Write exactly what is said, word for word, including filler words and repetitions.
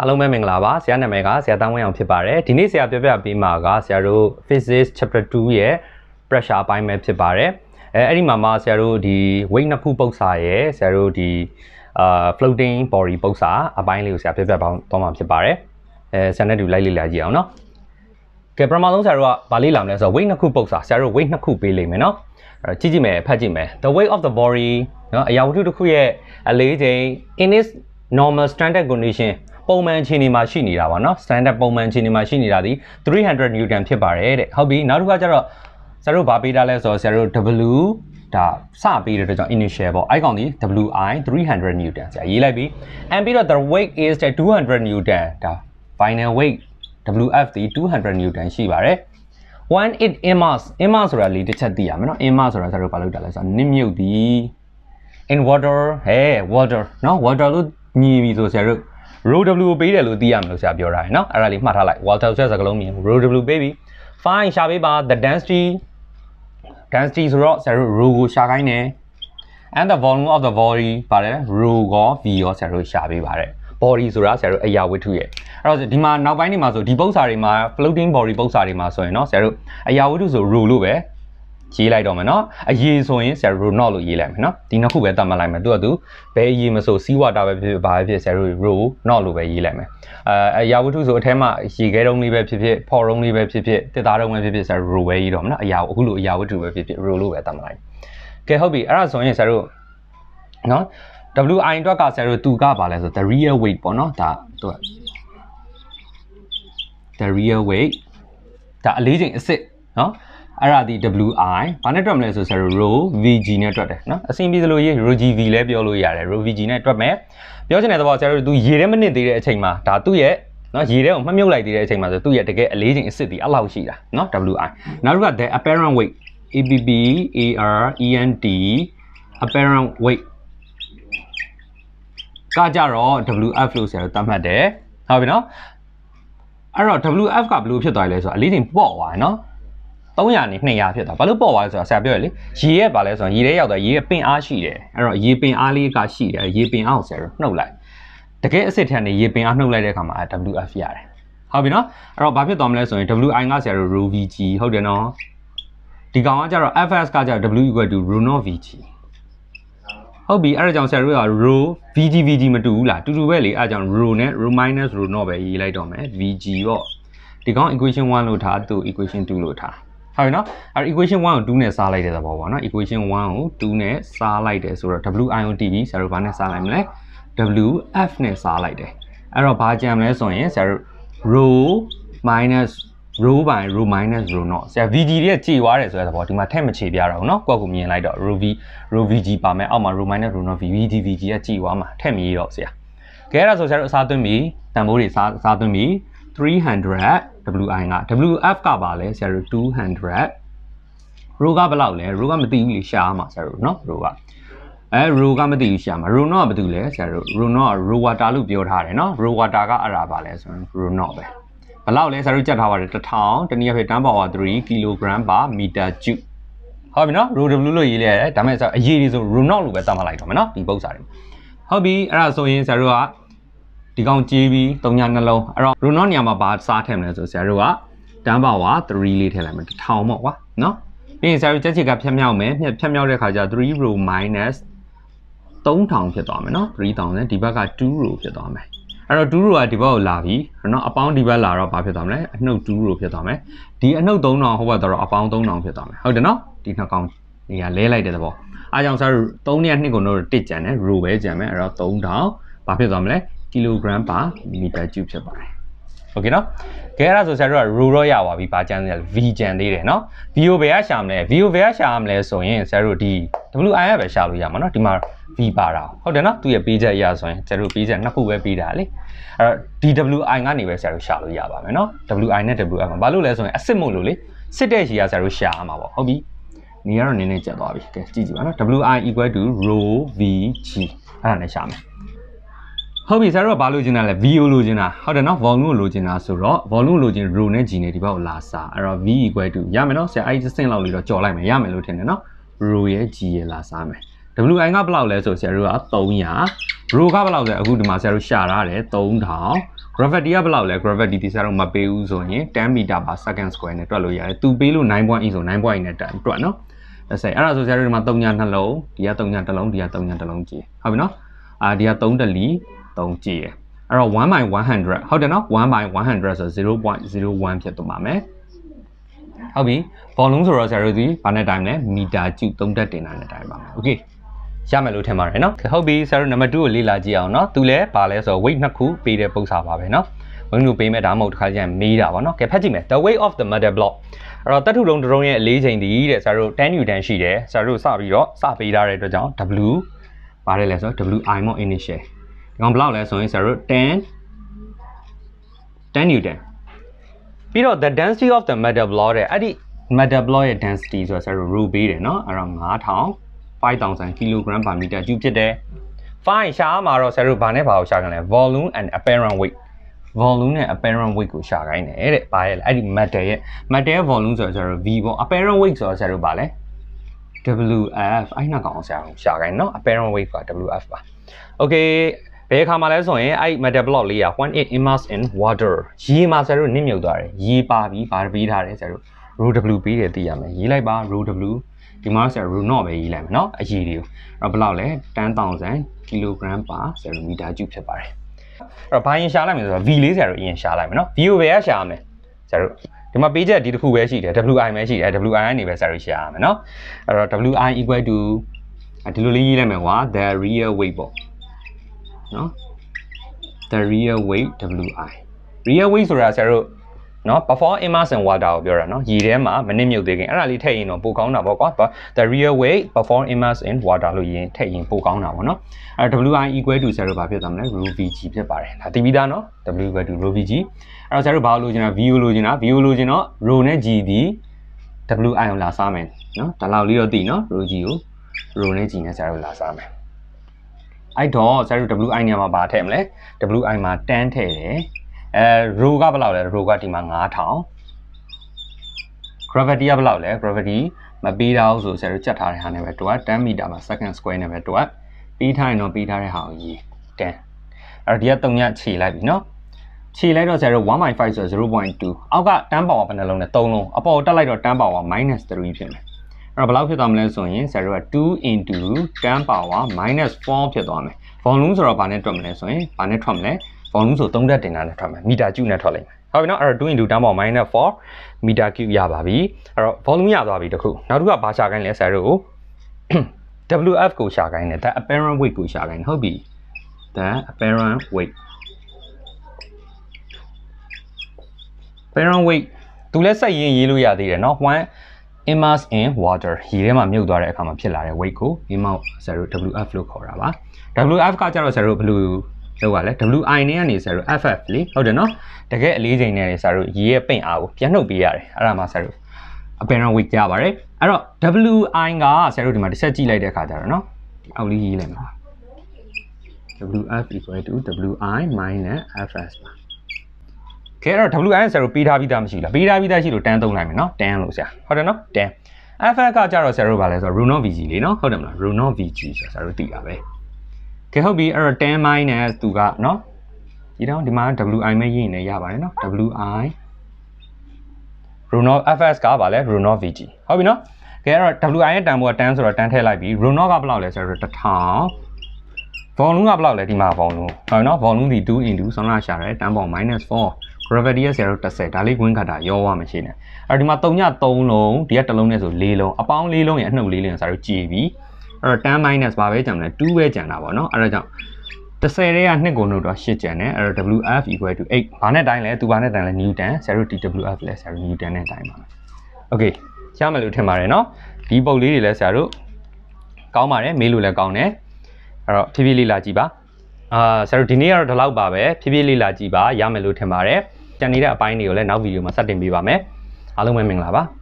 အားလုံးပဲမင်္ဂလာပါဆရာနာမည်ကဆရာတောင်းဝင်းအောင်ဖြစ်ပါတယ်ဒီနေ့ဆရာပြောပြပေးမှာကဆရာတို့ physics chapter two ရဲ့ pressure အပိုင်းပဲဖြစ်ပါတယ်အဲအဲ့ဒီမှာမှဆရာတို့ဒီ weight နှစ်ခုပုတ်စာရဲ့ဆရာတို့ဒီအာ floating body ပုတ်စာအပိုင်းလေးကိုဆရာပြောပြပေါင်းတော့မှာဖြစ်ပါတယ်အဲဆရာနဲ့တူလိုက်လေ့လာကြည့်အောင်နော်ကဲပထမဆုံးဆရာတို့ကဗာလေးလာမလဲဆိုတော့ weight နှစ်ခုပုတ်စာဆရာတို့ weight နှစ်ခုပေးလိမ့်မယ်နော်အဲ့ကြည့်ကြည့်မယ်ဖတ်ကြည့်မယ် the weight of the body နော်အရာဝတ္ထုတစ်ခုရဲ့အလေးချိန် in its normal standard conditionပုံမှန်အခြေအနေမှာရှိနေတာပါနော် standard ပုံမှန်အခြေအနေမှာရှိနေတာဒီthree hundred newton ဖြစ်ပါတယ်တဲ့ဟုတ်ပြီနောက်တစ်ခါကျတော့ဆရာတို့ဗာပေးထားလဲဆိုတော့ဆရာတို့ W ဒါစပေးတဲ့အတွက်ကြောင့် initial ပေါ့အဲ့ကောင်ဒီ W I three hundred newton ဆရာရေးလိုက်ပြီ and ပြီးတော့ the weight is the two hundred newton ဒါ final weight W F ဒီtwo hundred newton ရှိပါတယ် when it immerse immerse ဆိုတာလေးတစ်ချက်သိရမယ်နော် immerse ဆိုတာဆရာတို့ဘာလုပ်တာလဲဆိုတော့နစ်မြုပ်ဒီ in water ဟဲ water နော် water လို့ညီပြီဆိုဆရာတို့rho W ကိုပေးတယ်လို့သိရမယ်လို့ဆရာပြောတာနော်အဲ့ဒါလေးမှတ်ထားလိုက် Walter ဆိုတဲ့စကားလုံးမြင် rho W ပေးပြီ fine ရှာပေးပါ the density density ဆိုတော့ဆရာတို့ rho ကိုရှာခိုင်းတယ် and the volume of the body ပါတယ် rho ကော v ရောဆရာတို့ရှာပေးပါတယ် body ဆိုတာဆရာတို့အရာဝတ္ထုရဲ့အဲ့တော့ဒီမှာနောက်ပိုင်းတွေမှာဆိုဒီပု္ပ္ပစာတွေမှာ floating body ပု္ပ္ပစာတွေမှာဆိုရင်เนาะဆရာတို့အရာဝတ္ထုဆို rho လို့ပဲရေးလိုက်တော့မယ်เนาะအရေးဆိုရင်ဆရာတို့ not လို့ရေးလိုက်မယ်เนาะဒီနှစ်ခုပဲတတ်မှတ်လိုက်မယ်သူကသူဘယ်အရေးမဆို sea water ပဲဖြစ်ဖြစ်ဘာပဲဖြစ်ဆရာတို့ rho not လို့ပဲရေးလိုက်မယ်အဲအရာဝတ္ထုဆိုအထဲမှာရေခဲတုံးလေးပဲဖြစ်ဖြစ်ဖော်တုံးလေးပဲဖြစ်ဖြစ်တစ်သားတုံးပဲဖြစ်ဖြစ်ဆရာတို့ rho ပဲရေးတော့မယ်เนาะအရာအခုလိုအရာဝတ္ထုပဲဖြစ်ဖြစ် rho လို့ပဲတတ်မှတ်လိုက်ကဲဟုတ်ပြီအဲ့ဒါဆိုရင်ဆရာတို့เนาะ W I အတွက်ကဆရာတို့သူကပါလဲဆို the real weight ပေါ့เนาะဒါသူက the real weight ဒါအလေးချိန်အစစ်เนาะအဲ့ဒါဒီ W I ဘာနဲ့တွက်မလဲဆိုဆရာတို့ rho V G နဲ့တွက်တယ်နော်အစဉ်ပြေသလိုရေး rho G V လဲပြောလို့ရတယ် rho V G နဲ့တွက်မယ်ပြောချင်တဲ့သဘောဆရာတို့သူရေထဲမနစ်သေးတဲ့အချိန်မှာဒါသူ့ရဲ့နော်ရေထဲကိုမှတ်မြုပ်လိုက်သေးတဲ့အချိန်မှာဆိုသူ့ရဲ့တကယ်အလေးချိန်အစစ်ဒီအဲ့လောက်ရှိတာနော် W I နောက်တစ်ခါ the apparent weight A P P A R E N T apparent weight ကကြတော့ W F လို့ဆရာတို့သတ်မှတ်တယ်ဟုတ်ပြီနော်အဲ့တော့ W F ကဘယ်လိုဖြစ်သွားလဲဆိုတော့အလေးချိန်ပေါ့သွားတယ်နော်three hundredနဲ့two hundredဖြစ်သွားဘာလို့ပေါ့သွားလဲဆိုတော့ဆရာပြောရလေရေရဲ့ဘာလဲဆိုတော့ရေထဲရောက်သွားရေရဲ့ပင်အားရှိတယ်အဲ့တော့ရေပင်အားလေးကရှိတယ်ရေပင်အားကိုဆရာတို့နှုတ်လိုက်တကယ်အစ်စ်ထန်နေရေပင်အားနှုတ်လိုက်တဲ့အခါမှာ W F ရတယ်ဟုတ်ပြီနော်အဲ့တော့ဘာဖြစ်သွားမလဲဆိုရင် W I ကဆရာတို့ rho V G ဟုတ်တယ်နော်ဒီကောင်ကကျတော့ F S ကကျတော့ W equal to rho not V G ဟုတ်ပြီအဲ့ဒါကြောင့်ဆရာတို့က rho V G V G မတူဘူးလားတူတူပဲလေအဲ့ဒါကြောင့် rho နဲ့ rho minus rho not ပဲရေးလိုက်တော့မယ် V G ပေါ့ဒီကောင် equation one လို့ထားသူ equation two လို့ထားဟုတ်ပြီနော်အဲ့ equation one ကိုtwoနဲ့စားလိုက်တဲ့သဘောပေါ့နော် equation one ကိုtwoနဲ့စားလိုက်တယ်ဆိုတော့ W I ကိုတည်ပြီးဆရာတို့ဘာနဲ့စားလိုက်မလဲ W F နဲ့စားလိုက်တယ်အဲ့တော့ဘာကြံမလဲဆိုရင်ဆရာတို့ rho minus rho by rho minus rho not ဆရာ V G ရဲ့ခြေသွားတယ်ဆိုတဲ့သဘောဒီမှာထည့်မခြေပြတော့ဘူးနော်ကိုယ့်ကိုမြင်လိုက်တော့ rho V rho V G ပါမယ်အောက်မှာ rho minus rho not V D V G ရဲ့ခြေသွားမှာထည့်မရေးတော့ဆရာကဲအဲ့ဒါဆိုဆရာတို့အစားသွင်းပြီးတန်ဖိုးတွေစားစားသွင်းပြီးthree hundred W I က W F ကပါလဲဆရာတို့two hundred rho ကဘယ်လောက်လဲ rho ကမသိဘူးလေရှားမှာဆရာတို့เนาะ rho ကအဲ rho ကမသိဘူးရှားမှာ rho not ကဘာတူလဲဆရာတို့ rho not rho water လို့ပြောထားတယ်เนาะ rho water ကအဲ့ဒါပါလဲဆိုရင် rho not ပဲဘယ်လောက်လဲဆရာတို့ကြက်ထားပါတယ်one thousandတနည်းအားဖြင့်ten power three kilogram per meter cube ဟုတ်ပြီเนาะ rho W လို့ရေးလိုက်ရတယ်ဒါမဲ့အရေးကြီးဆို rho not လို့ပဲသတ်မှတ်လိုက်တော့မယ်เนาะဒီပု္ပ္ပစာတွေဟုတ်ပြီအဲ့ဒါဆိုရင်ဆရာတို့ကဒီကောင်ကြီးပြီးthreeညနှလုံးအဲ့တော့ rho not နေရာမှာဘာစားထည့်မလဲဆိုဆရာတို့ကten power threeလေးထည့်လိုက်မယ်one thousandပေါ့ကွာနော်ပြီးရင်ဆရာတို့ချက်ချက်ကဖြတ်မြောက်မယ်ဖြတ်မြောက်တဲ့ခါကျthree rho minus three thousandဖြစ်သွားမယ်နော်three thousandဒီဘက်ကtwo rhoဖြစ်သွားမယ်အဲ့တော့two rhoကဒီဘက်ကိုလာပြီနော်အပေါင်းဒီဘက်လာတော့ဘာဖြစ်သွားမလဲအနှုတ်two rhoဖြစ်သွားမယ်ဒီအနှုတ်three thousandဟိုဘက်တော့အပေါင်းthree thousandဖြစ်သွားမယ်ဟုတ်တယ်နော်ဒီနှစ်ကောင်နေရာလဲလိုက်တဲ့သဘောအားကြောင့်ဆရာတို့threeနဲ့twoကိုတော့တစ်ကျန်တယ် rho ပဲကျန်မယ်အဲ့တော့three thousandဘာဖြစ်သွားမလဲkilogram per meter cube ဖြစ်ပါတယ်โอเคเนาะကဲအဲ့ဒါဆိုဆရာတို့က rho တော့ရပါပြီဘာကျန်လဲ v ကျန်သေးတယ်เนาะ v ကိုဘယ်ကရှာမလဲ v ကိုဘယ်ကရှာမလဲဆိုရင်ဆရာတို့ဒီ W I ကပဲရှာလို့ရမှာเนาะဒီမှာ v ပါတာဟုတ်တယ်เนาะသူရဲ့ပေးချက်အရာဆိုရင်ဆရာတို့ပေးချက်နှစ်ခုပဲပေးတာလေအဲ့တော့ဒီ W I ကနေပဲဆရာတို့ရှာလို့ရပါမယ်เนาะ W I နဲ့ W F မှာဘာလို့လဲဆိုရင်အစစ်မို့လို့လေစစ်တဲ့ရှည်ကဆရာတို့ရှာရမှာပေါ့ဟုတ်ပြီနေရာတော့နည်းနည်းကျက်သွားပြီကဲကြည့်ကြည့်ပါเนาะ W I equal to rho v g အဲ့ဒါနဲ့ရှာမယ်ဟုတ်ပြီဆရာတို့ကဘာလို့ကျင်တာလဲ V ကိုလိုချင်တာဟုတ်တယ်နော် volume ကိုလိုချင်တာဆိုတော့ volume လိုချင် rho နဲ့ g နဲ့ဒီဘက်ကိုလာစားအဲ့တော့ V equal to ရမယ်နော်ဆရာအဲ့ဒီစင်လောက်လေးတော့ကြော်လိုက်မယ်ရမယ်လို့ထင်တယ်နော် rho ရဲ့ g ရဲ့လာစားမယ် W I ကဘယ်လောက်လဲဆိုဆရာတို့ကthree hundred rho ကဘယ်လောက်လဲအခုဒီမှာဆရာတို့ရှာထားတယ်three thousand gravity ကဘယ်လောက်လဲ gravity ဒီစားတော့မပေးဘူးဆိုရင်ten meter per second square နဲ့တွက်လို့ရတယ်သူပေးလို့nine point eightဆိုnine point eightနဲ့တွက်တွက်နော်ဒါဆိုအဲ့ဒါဆိုဆရာတို့ဒီမှာthreeညနှလုံးဒီကthreeညတစ်လုံးဒီကthreeညတစ်လုံးကြည့်ဟုတ်ပြီနော်အာဒီကthreeတလီthreeကြည့်ရအဲ့တော့one by one hundredဟုတ်တယ်နော် one by one hundredဆိုzero point zero one ဖြစ်သွားပါမယ်ဟုတ်ပြီ volume ဆိုတော့ဆရာတို့ဒီဘာနဲ့တိုင်းလဲမီတာကျူthreeတက်တင်တာနဲ့တိုင်းပါမယ်โอเคရမယ်လို့ထင်ပါတယ်နော်ဟုတ်ပြီဆရာတို့ number two ကိုလေ့လာကြည့်အောင်နော်သူလည်းဘာလဲဆိုတော့ weight နှစ်ခုပေးတဲ့ပုံစံပါပဲနော်ဘယ်လိုပေးမဲ့ဒါမှမဟုတ်တစ်ခါကျရင်မေးတာပါနော်ကဲဖတ်ကြည့်မယ် the weight of the metal block အဲ့တော့တထုလုံးတစ်လုံးရဲ့အလေးချိန်တည်းတဲ့ဆရာတို့ten newton ရှိတယ်ဆရာတို့စပြီးတော့စပေးထားတဲ့အတွက်ကြောင့် w ဘာလဲလဲဆိုတော့ wi မို့ initial ဒီကောင်ဘယ်လောက်လဲဆိုရင်ဆရာတို့ten ten newton ပြီးတော့ the density of the metal block တဲ့အဲ့ဒီ metal block ရဲ့ density ဆိုတော့ဆရာတို့ rho ပေးတယ်နော်အဲ့တော့five thousand kilogram per meter cube ဖြစ်တယ် fine ရှာမှာတော့ဆရာတို့ဘာနဲ့ဘာကိုရှာခံလဲ volume and apparent weight volume နဲ့ apparent weight ကိုရှာခိုင်းတယ်တဲ့ဘာရဲ့လဲအဲ့ဒီ metal ရဲ့ metal ရဲ့ volume ဆိုတော့ဆရာတို့ v ပေါ့ apparent weight ဆိုတော့ဆရာတို့ဘာလဲ wf အဲ့နောက်ကောင်ဆရာတို့ရှာခိုင်းနော် apparent weight က wf ပါ okay ဘယ်ခါမှလဲဆိုရင်အဲ့ metal block လေးက when it immersed in water ရေမှာဆရာတို့နစ်မြုပ်သွားတယ်ရေပါပြီးဘာပေးထားတယ်ဆရာတို့ rho w ပေးတယ်သိရမယ်ရေးလိုက်ပါ rho w ဒီမှာဆရာ rho naught ပဲရေးလိုက်မယ်နော်အရေးတွေကိုအဲ့တော့ဘယ်လောက်လဲten thousand kilogram per centimeter cube ဖြစ်ပါတယ်အဲ့တော့ဘာရင်ရှာလိုက်မယ်ဆိုတော့ v လေးဆရာတို့အရင်ရှာလိုက်မယ်နော် v ကိုဘယ်ကရှာရမလဲဆရာတို့ဒီမှာပေးချက်ဒီတစ်ခုပဲရှိတယ် wi ပဲရှိတယ် wi ကနေပဲဆရာတို့ရှာရမယ်နော်အဲ့တော့ wi equal to ဒီလိုလေးရေးလိုက်မယ်ကွာ the real weight ပေါ့နော် the real weight wi real weight ဆိုတာဆရာတို့နော် before immersion water ကိုပြောတာနော်ရေထဲမှာမနစ်မြုပ်သေးခင်အဲ့ဒါလေးထည့်ရင်တော့ပိုကောင်းတာပေါ့ကွာ the real weight before immersion in water လို့ရင်ထည့်ရင်ပိုကောင်းတာပေါ့နော်အဲ့ wi equal to ဆရာတို့ဘာဖြစ်သွားမလဲ rho vg ဖြစ်ပါတယ်ဒါသိပြီးသားနော် w equal to rho vg အဲ့တော့ဆရာတို့ဘာလို့လိုချင်တာ v ကိုလိုချင်တာ v ကိုလိုချင်တော့ rho နဲ့ g ဒီ wi ကိုလာစားမယ်နော်ဒါလောက်လေးတော့သိနော် rho g ကို rho နဲ့ g နဲ့ဆရာတို့လာစားမယ်အဲ့တော့ဆရာတို့ wi နေရာမှာဘာထည့်မလဲ wi မှာtenထည့်တယ်အဲ rho ကဘယ်လောက်လဲ rho ကဒီမှာfive thousand gravity ကဘယ်လောက်လဲ gravity မပေးတော့ဆိုဆရာတို့ချက်ထားတဲ့ဟာနဲ့ပဲတွက်ten meter per second square နဲ့ပဲတွက်ပေးထားရင်တော့ပေးထားတဲ့ဟာကိုရေးtenအဲ့တော့ဒီကthreeညခြေလိုက်ပြီနော်ခြေလိုက်တော့ဆရာတို့one point fiveဆိုzero point twoအောက်ကten power ဘယ်နှလုံးလဲthreeလုံးအပေါ်တက်လိုက်တော့ten power minus three ဖြစ်မယ်အဲ့တော့ဘယ်လောက်ဖြစ်သွားမလဲဆိုရင်ဆရာတို့ကtwo into ten power minus four ဖြစ်သွားမယ် volume ဆိုတော့ဘာနဲ့တွက်မလဲဆိုရင်ဘာနဲ့ထွက်မလဲvolume ဆိုthreeတက်တင်တာနဲ့ထွက်မယ်မီတာကျူနဲ့ထွက်လိုက်မယ်ဟုတ်ပြီနော်အဲ့တော့two into ten power minus four မီတာကျူရပါပြီအဲ့တော့ volume ရသွားပြီတခုနောက်တစ်ခုကဘာရှာခိုင်းလဲဆရာတို့ wf ကိုရှာခိုင်းတယ် the apparent weight ကိုရှာခိုင်းတယ်ဟုတ်ပြီ the apparent weight apparent weight သူလည်းစက်ရင်းရေးလို့ရသေးတယ်နော် one immersed in water ရေထဲမှာမြုပ်သွားတဲ့အခါမှာဖြစ်လာတဲ့ weight ကိုဒီမှာဆရာတို့ wf လို့ခေါ်တာပါ wf ကကြတော့ဆရာတို့ဘယ်လိုလောက်ရလဲ wi နဲ့ကနေဆရာတို့ ff လေဟုတ်တယ်နော်တကယ်အလေးချိန်နဲ့ဆရာတို့ရေရဲ့ပိန့်အားကိုပြန်နှုတ်ပေးရတယ်အဲ့ဒါမှဆရာတို့ apparent weight ရပါတယ်အဲ့တော့ wi ကဆရာတို့ဒီမှာတစ်ချက်ကြည့်လိုက်တဲ့အခါကျတော့နော်ဒီအောက်လေးရေးလိုက်မှာ wf equal to wi minus fs ပါကဲအဲ့တော့ wi ဆရာတို့ပေးထားပြီးသားမရှိလားပေးထားပြီးသားရှိလို့tenသုံးလိုက်မယ်နော်tenလို့ဆရာဟုတ်တယ်နော်ten ff ကကြတော့ဆရာတို့ဗာလဲဆိုတော့ rho naught vg လေနော်ဟုတ်တယ်မလား rho naught vg ဆိုဆရာတို့သိတာပဲကဲဟုတ်ပြီအဲ့တော့ten minus သူကနော်ဒီတော့ဒီမှာ wi မဲ့ရေးနေရပါတယ်နော် wi rho naught fs ကဗာလဲ rho naught vg ဟုတ်ပြီနော်ကဲအဲ့တော့ wi ရဲ့တန်ဖိုးကtenဆိုတော့tenထည့်လိုက်ပြီ rho naught ကဘယ်လောက်လဲဆိုတော့one thousand volume ကဘယ်လောက်လဲဒီမှာ volume ဟုတ်နော် volume ဒီtwo into ဆောင်းလာရှာတယ်ten power minus four gravity ရဲ့ဆရာတို့tenဒါလေးဝင်ခတ်တာရောသွားမရှိနဲ့အဲ့တော့ဒီမှာthreeညthreeလုံးဒီကတစ်လုံးနဲ့ဆိုfourလုံးအပေါင်းfourလုံးရဲ့အနှုတ်fourလုံးဆရာတို့ကြည့်ပြီအဲ့တော့ten minus ဘာပဲကြံမလဲtwoပဲကြံတာပေါ့နော်အဲ့ဒါကြောင့်tenတဲ့ကtwoကိုနှုတ်တော့eightကြံတယ်အဲ့တော့ wf equal to eightဘာနဲ့တိုင်းလဲသူဘာနဲ့တိုင်းလဲ newton ဆရာတို့ twf လဲဆရာတို့ newton နဲ့တိုင်းပါမယ် okay ရမယ်လို့ထင်ပါတယ်နော်ဒီပုတ်လေးတွေလဲဆရာတို့ကောင်းပါတယ်မေးလို့လဲကောင်းတယ်အဲ့တော့ဖြည်းဖြည်းလေးလာကြည့်ပါအာဆရာတို့ဒီနေ့ကတော့ဒီလောက်ပါပဲဖြည်းဖြည်းလေးလာကြည့်ပါရမယ်လို့ထင်ပါတယ်ကြံနေတဲ့အပိုင်းတွေကိုလည်းနောက်ဗီဒီယိုမှာစတင်ပေးပါမယ်အားလုံးပဲမင်္ဂလာပါ